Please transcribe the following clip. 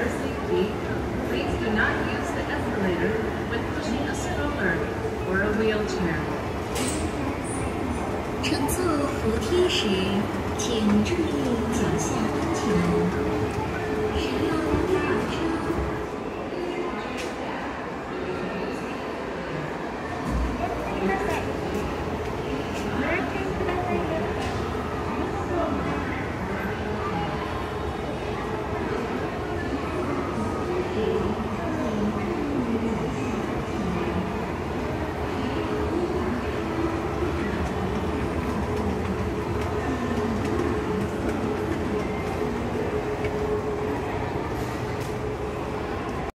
safety, please do not use the escalator when pushing a stroller or a wheelchair. 乘坐扶梯时，请注意脚下安全。